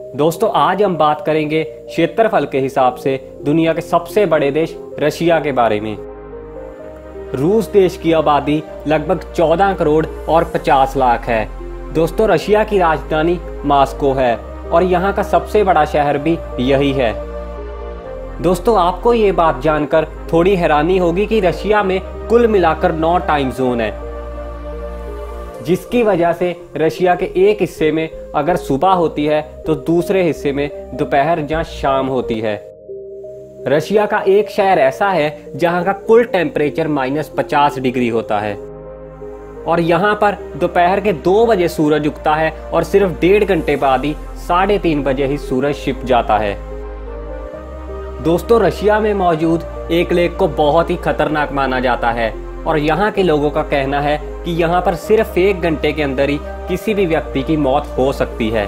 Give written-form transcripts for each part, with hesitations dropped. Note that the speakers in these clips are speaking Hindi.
दोस्तों आज हम बात करेंगे क्षेत्रफल के हिसाब से दुनिया के सबसे बड़े देश रशिया के बारे में। रूस देश की आबादी लगभग 14 करोड़ और 50 लाख है। दोस्तों रशिया की राजधानी मॉस्को है और यहाँ का सबसे बड़ा शहर भी यही है। दोस्तों आपको ये बात जानकर थोड़ी हैरानी होगी कि रशिया में कुल मिलाकर 9 टाइम जोन है, जिसकी वजह से रशिया के एक हिस्से में अगर सुबह होती है तो दूसरे हिस्से में दोपहर या शाम होती है। रशिया का एक शहर ऐसा है जहां का कुल टेम्परेचर -50 डिग्री होता है और यहां पर दोपहर के 2 बजे सूरज उगता है और सिर्फ 1.5 घंटे बाद ही 3:30 बजे ही सूरज छिप जाता है। दोस्तों रशिया में मौजूद एक लेक को बहुत ही खतरनाक माना जाता है और यहाँ के लोगों का कहना है कि यहाँ पर सिर्फ 1 घंटे के अंदर ही किसी भी व्यक्ति की मौत हो सकती है।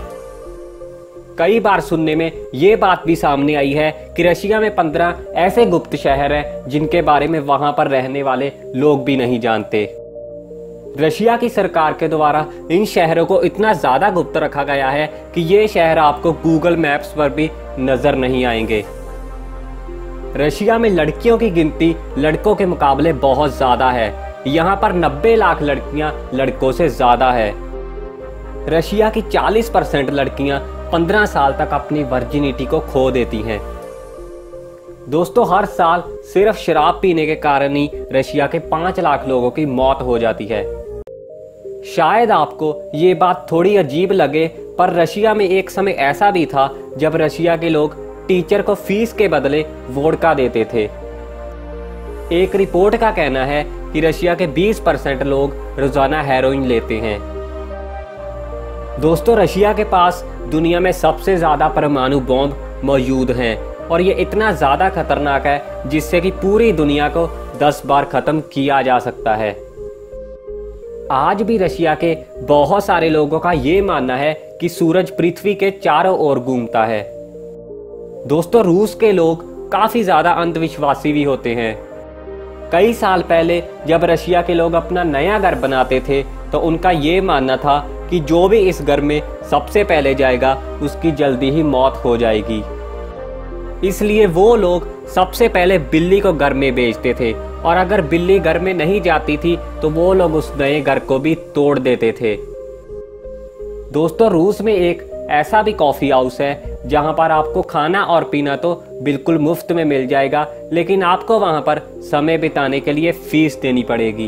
कई बार सुनने में ये बात भी सामने आई है कि रशिया में 15 ऐसे गुप्त शहर हैं जिनके बारे में वहां पर रहने वाले लोग भी नहीं जानते। रशिया की सरकार के द्वारा इन शहरों को इतना ज्यादा गुप्त रखा गया है कि ये शहर आपको गूगल मैप्स पर भी नजर नहीं आएंगे। रशिया में लड़कियों की गिनती लड़कों के मुकाबले बहुत ज्यादा है। यहाँ पर 90 लाख लड़कियां लड़कों से ज्यादा है। रशिया की 40% लड़कियां 15 साल तक अपनी वर्जिनिटी को खो देती हैं। दोस्तों हर साल सिर्फ शराब पीने के कारण ही रशिया के 5 लाख लोगों की मौत हो जाती है। शायद आपको ये बात थोड़ी अजीब लगे, पर रशिया में एक समय ऐसा भी था जब रशिया के लोग टीचर को फीस के बदले वोडका देते थे। एक रिपोर्ट का कहना है कि रशिया के 20% लोग रोजाना हेरोइन लेते हैं। दोस्तों रशिया के पास दुनिया में सबसे ज्यादा परमाणु बॉम्ब मौजूद हैं और ये इतना ज्यादा खतरनाक है जिससे कि पूरी दुनिया को 10 बार खत्म किया जा सकता है। आज भी रशिया के बहुत सारे लोगों का ये मानना है कि सूरज पृथ्वी के चारों ओर घूमता है। दोस्तों रूस के लोग काफी ज्यादा अंधविश्वासी भी होते हैं। कई साल पहले जब रशिया के लोग अपना नया घर बनाते थे तो उनका ये मानना था कि जो भी इस घर में सबसे पहले जाएगा उसकी जल्दी ही मौत हो जाएगी। इसलिए वो लोग सबसे पहले बिल्ली को घर में भेजते थे और अगर बिल्ली घर में नहीं जाती थी तो वो लोग उस नए घर को भी तोड़ देते थे। दोस्तों रूस में एक ऐसा भी कॉफी हाउस है जहां पर आपको खाना और पीना तो बिल्कुल मुफ्त में मिल जाएगा, लेकिन आपको वहां पर समय बिताने के लिए फीस देनी पड़ेगी।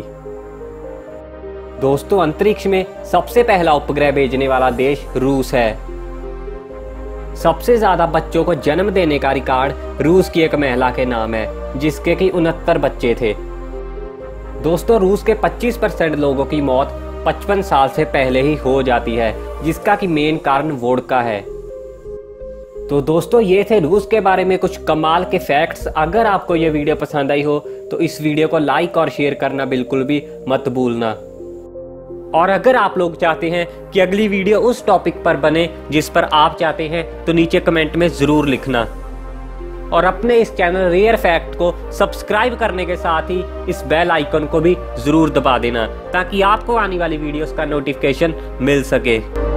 दोस्तों अंतरिक्ष में सबसे पहला उपग्रह भेजने वाला देश रूस है। सबसे ज्यादा बच्चों को जन्म देने का रिकॉर्ड रूस की एक महिला के नाम है जिसके कि 69 बच्चे थे। दोस्तों रूस के 25% लोगों की मौत 55 साल से पहले ही हो जाती है, जिसका कि मेन कारण वोडका है। तो दोस्तों ये थे रूस के बारे में कुछ कमाल के फैक्ट्स। अगर आपको ये वीडियो पसंद आई हो तो इस वीडियो को लाइक और शेयर करना बिल्कुल भी मत भूलना। और अगर आप लोग चाहते हैं कि अगली वीडियो उस टॉपिक पर बने जिस पर आप चाहते हैं तो नीचे कमेंट में जरूर लिखना। और अपने इस चैनल रेयर फैक्ट को सब्सक्राइब करने के साथ ही इस बेल आइकन को भी जरूर दबा देना ताकि आपको आने वाली वीडियोस का नोटिफिकेशन मिल सके।